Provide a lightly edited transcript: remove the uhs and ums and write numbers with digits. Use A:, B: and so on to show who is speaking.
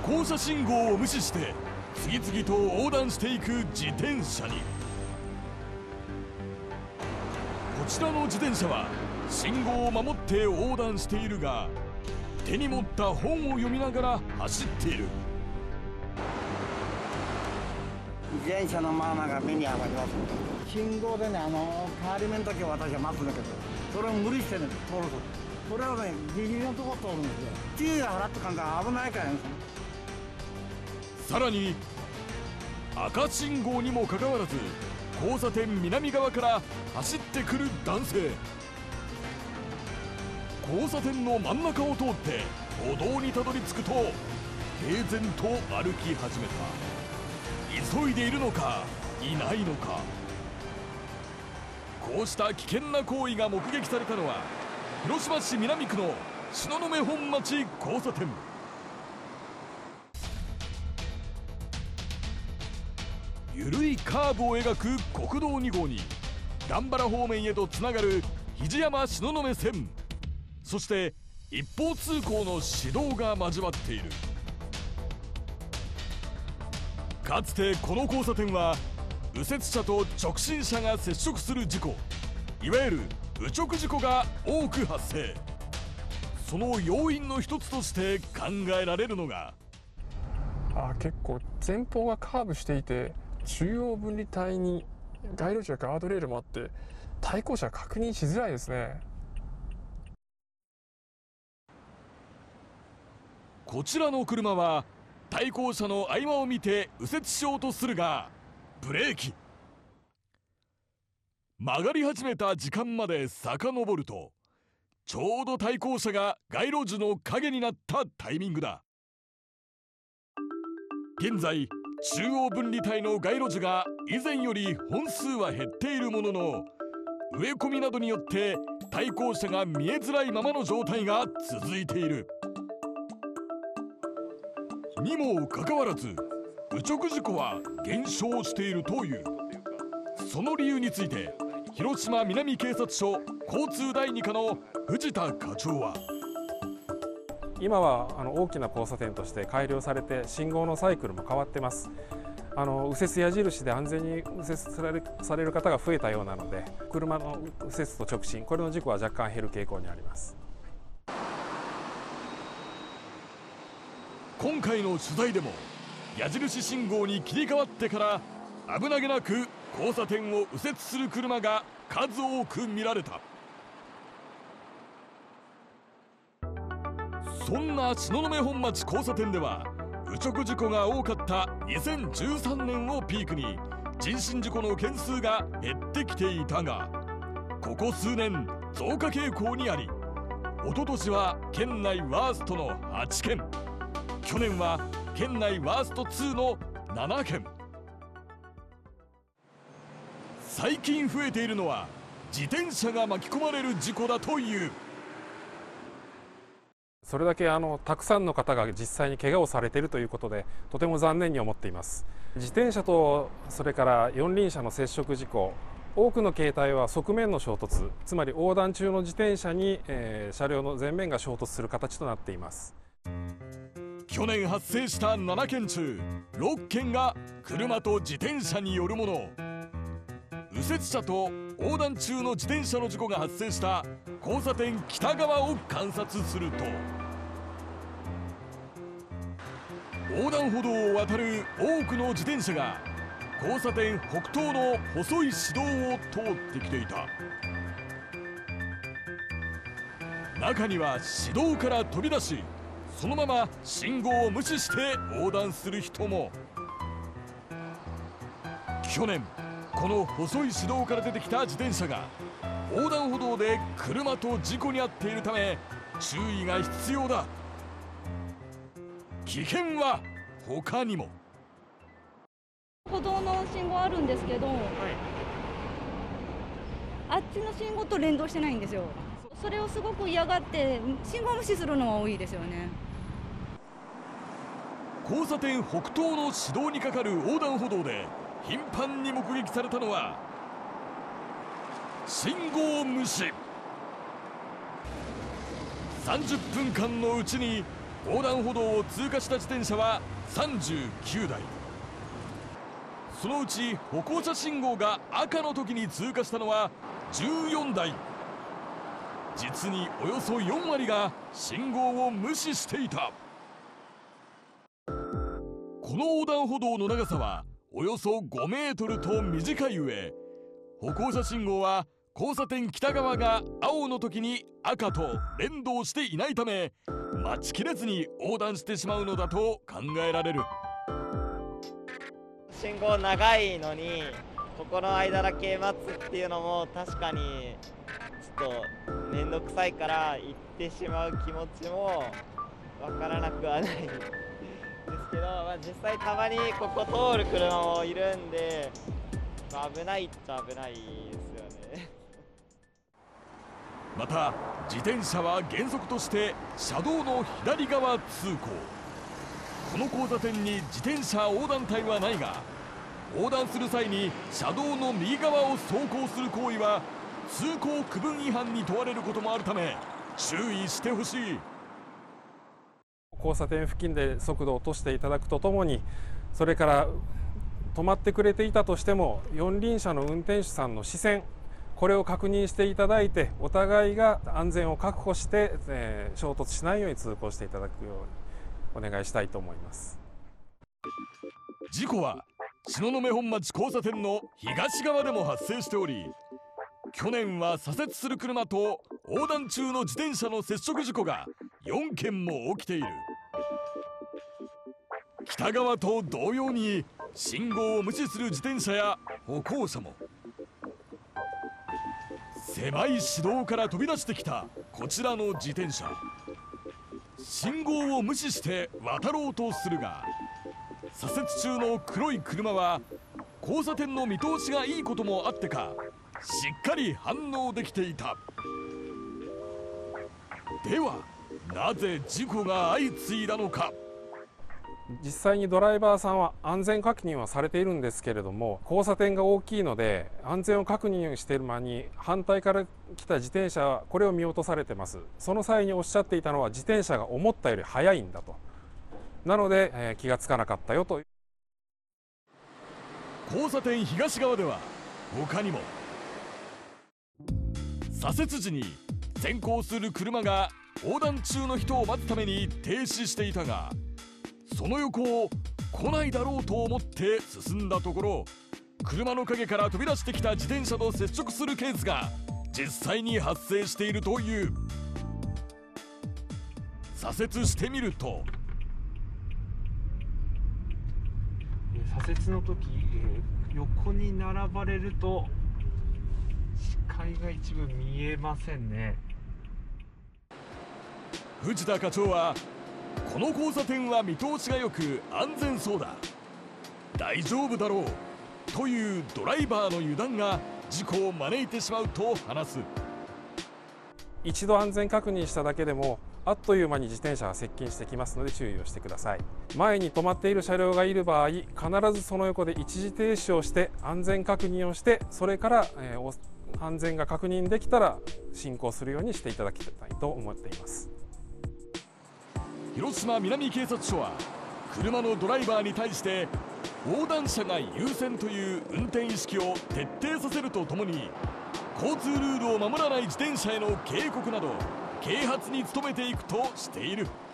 A: 交差信号を無視して次々と横断していく自転車に、こちらの自転車は信号を守って横断しているが、手に持った本を読みながら走っている。
B: 自転車のマナーが目に余ります。信号でね、変わり目の時は私は待つんだけど、それを無理してね、通ると。それをね、ギリギリのところ通るんですよ。注意が払ってかんから危ないからね。
A: さらに赤信号にもかかわらず交差点南側から走ってくる男性。交差点の真ん中を通って歩道にたどり着くと平然と歩き始めた。急いでいるのかいないのか。こうした危険な行為が目撃されたのは広島市南区の東雲本町交差点。緩いカーブを描く国道2号に段原方面へとつながる肘山東雲線、そして一方通行の市道が交わっている。かつてこの交差点は右折車と直進車が接触する事故、いわゆる右直事故が多く発生。その要因の一つとして考えられるのが、
C: 結構前方がカーブしていて、中央分離帯に街路樹やガードレールもあって対向車確認しづらいですね。
A: こちらの車は対向車の合間を見て右折しようとするがブレーキ。曲がり始めた時間まで遡ると、ちょうど対向車が街路樹の影になったタイミングだ。現在中央分離帯の街路樹が以前より本数は減っているものの、植え込みなどによって対向車が見えづらいままの状態が続いている。にもかかわらず右直事故は減少しているという。その理由について広島南警察署交通第2課の藤田課長は、
C: 今は大きな交差点として改良されて信号のサイクルも変わってます。右折矢印で安全に右折される方が増えたようなので、車の右折と直進、これの事故は若干減る傾向にあります。
A: 今回の取材でも矢印信号に切り替わってから危なげなく交差点を右折する車が数多く見られた。そんな東雲本町交差点では右直事故が多かった2013年をピークに人身事故の件数が減ってきていたが、ここ数年増加傾向にあり、一昨年は県内ワーストの8件、去年は県内ワースト2の7件。最近増えているのは自転車が巻き込まれる事故だという。
C: それだけたくさんの方が実際に怪我をされているということで、とても残念に思っています。自転車とそれから四輪車の接触事故、多くの形態は側面の衝突、つまり横断中の自転車に、車両の前面が衝突する形となっています。
A: 去年発生した7件中6件が車と自転車によるもの。右折車と横断中の自転車の事故が発生した交差点北側を観察すると、横断歩道を渡る多くの自転車が交差点北東の細い市道を通ってきていた。中には市道から飛び出し、そのまま信号を無視して横断する人も。去年この細い市道から出てきた自転車が横断歩道で車と事故に遭っているため注意が必要だ。危険は他にも。
D: 歩道の信号あるんですけど、あっちの信号と連動してないんですよ。それをすごく嫌がって信号無視するのが多いですよね。
A: 交差点北東の市道にかかる横断歩道で頻繁に目撃されたのは信号無視。30分間のうちに横断歩道を通過した自転車は39台。そのうち歩行者信号が赤の時に通過したのは14台。実におよそ4割が信号を無視していた。この横断歩道の長さはおよそ5メートルと短い上、歩行者信号は交差点北側が青の時に赤と連動していないため、待ちきれずに横断してしまうのだと考えられる。
E: 信号長いのにここの間だけ待つっていうのも確かにちょっと面倒くさいから行ってしまう気持ちもわからなくはないですけど、実際たまにここ通る車もいるんで、危ないっちゃ危ないですよね。
A: また自転車は原則として車道の左側通行。この交差点に自転車横断帯はないが、横断する際に車道の右側を走行する行為は通行区分違反に問われることもあるため注意してほしい。
C: 交差点付近で速度を落としていただくとともに、それから止まってくれていたとしても四輪車の運転手さんの視線、これを確認していただいて、お互いが安全を確保して、衝突しないように通行していただくようにお願いしたいと思います。
A: 事故は東雲本町交差点の東側でも発生しており、去年は左折する車と横断中の自転車の接触事故が4件も起きている。北側と同様に信号を無視する自転車や歩行者も。狭い市道から飛び出してきたこちらの自転車、信号を無視して渡ろうとするが、左折中の黒い車は交差点の見通しがいいこともあってかしっかり反応できていた。ではなぜ事故が相次いだのか。
C: 実際にドライバーさんは安全確認はされているんですけれども、交差点が大きいので安全を確認している間に反対から来た自転車はこれを見落とされてます。その際におっしゃっていたのは、自転車が思ったより速いんだと。なので、気がつかなかったよと。
A: 交差点東側では他にも左折時に先行する車が横断中の人を待つために停止していたが、その横を来ないだろうと思って進んだところ、車の陰から飛び出してきた自転車と接触するケースが実際に発生しているという。左折してみると、
F: 左折の時、横に並ばれると視界が一部見えませんね。
A: 藤田課長は、この交差点は見通しが良く安全そうだ、大丈夫だろうというドライバーの油断が事故を招いてしまうと話す。
C: 一度安全確認しただけでもあっという間に自転車が接近してきますので注意をしてください。前に止まっている車両がいる場合、必ずその横で一時停止をして安全確認をして、それから、安全が確認できたら進行するようにしていただきたいと思っています。
A: 広島南警察署は車のドライバーに対して横断者が優先という運転意識を徹底させるとともに、交通ルールを守らない自転車への警告など啓発に努めていくとしている。